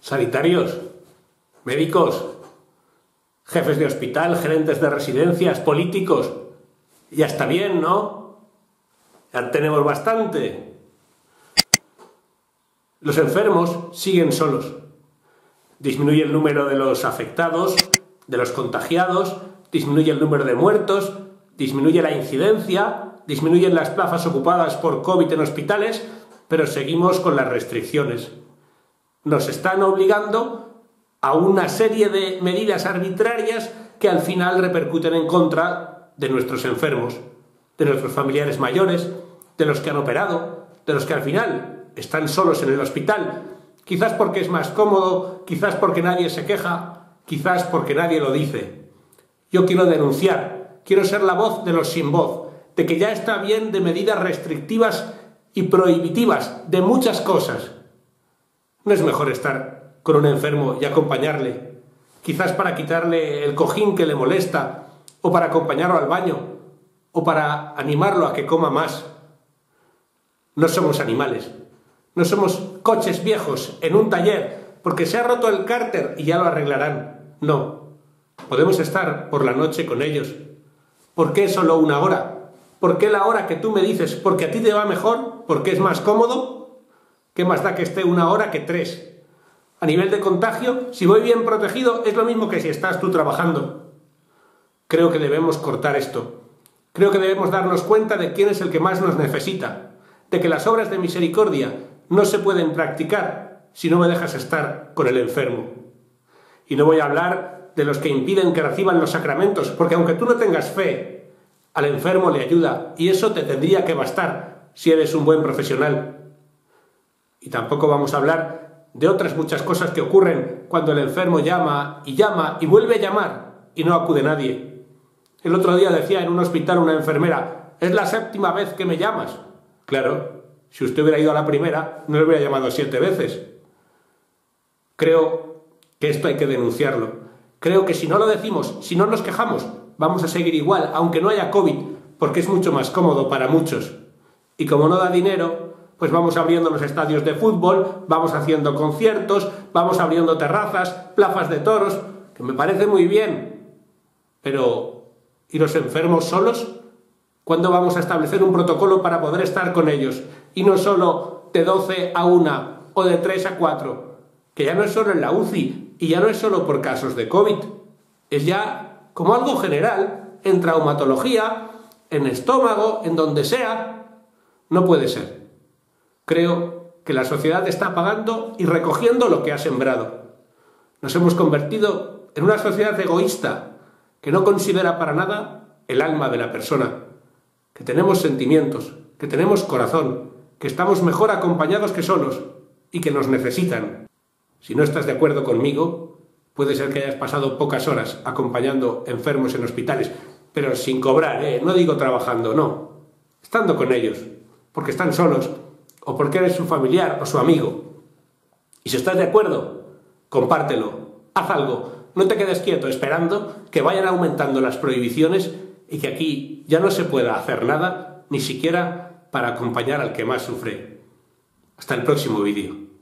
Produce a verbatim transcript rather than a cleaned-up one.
sanitarios, médicos, jefes de hospital, gerentes de residencias, políticos. Ya está bien, ¿no? Ya tenemos bastante. Los enfermos siguen solos. Disminuye el número de los afectados, de los contagiados, disminuye el número de muertos, disminuye la incidencia, disminuyen las plazas ocupadas por COVID en hospitales, pero seguimos con las restricciones. Nos están obligando a una serie de medidas arbitrarias que al final repercuten en contra de nuestros enfermos, de nuestros familiares mayores, de los que han operado, de los que al final están solos en el hospital, quizás porque es más cómodo, quizás porque nadie se queja, quizás porque nadie lo dice. Yo quiero denunciar, quiero ser la voz de los sin voz, de que ya está bien de medidas restrictivas y prohibitivas de muchas cosas. ¿No es mejor estar con un enfermo y acompañarle? Quizás para quitarle el cojín que le molesta, o para acompañarlo al baño, o para animarlo a que coma más. No somos animales, no somos coches viejos en un taller porque se ha roto el cárter y ya lo arreglarán. No, podemos estar por la noche con ellos. ¿Por qué solo una hora? ¿Por qué la hora que tú me dices? ¿Porque a ti te va mejor? ¿Porque es más cómodo? ¿Qué más da que esté una hora que tres? A nivel de contagio, si voy bien protegido, es lo mismo que si estás tú trabajando. Creo que debemos cortar esto. Creo que debemos darnos cuenta de quién es el que más nos necesita, de que las obras de misericordia no se pueden practicar si no me dejas estar con el enfermo. Y no voy a hablar de los que impiden que reciban los sacramentos, porque aunque tú no tengas fe, al enfermo le ayuda, y eso te tendría que bastar si eres un buen profesional. Y tampoco vamos a hablar de otras muchas cosas que ocurren cuando el enfermo llama y llama y vuelve a llamar y no acude nadie. El otro día decía en un hospital una enfermera: «Es la séptima vez que me llamas». Claro, si usted hubiera ido a la primera, no le hubiera llamado siete veces. Creo que esto hay que denunciarlo. Creo que si no lo decimos, si no nos quejamos, vamos a seguir igual, aunque no haya COVID, porque es mucho más cómodo para muchos. Y como no da dinero, pues vamos abriendo los estadios de fútbol, vamos haciendo conciertos, vamos abriendo terrazas, plazas de toros, que me parece muy bien. Pero, ¿y los enfermos solos? ¿Cuándo vamos a establecer un protocolo para poder estar con ellos? Y no solo de doce a una o de tres a cuatro, que ya no es solo en la U C I y ya no es solo por casos de COVID, es ya como algo general, en traumatología, en estómago, en donde sea. No puede ser. Creo que la sociedad está pagando y recogiendo lo que ha sembrado. Nos hemos convertido en una sociedad egoísta que no considera para nada el alma de la persona, que tenemos sentimientos, que tenemos corazón, que estamos mejor acompañados que solos y que nos necesitan. Si no estás de acuerdo conmigo, puede ser que hayas pasado pocas horas acompañando enfermos en hospitales, pero sin cobrar, ¿eh? No digo trabajando, no. Estando con ellos, porque están solos, o porque eres su familiar o su amigo. Y si estás de acuerdo, compártelo, haz algo. No te quedes quieto esperando que vayan aumentando las prohibiciones y que aquí ya no se pueda hacer nada, ni siquiera para acompañar al que más sufre. Hasta el próximo vídeo.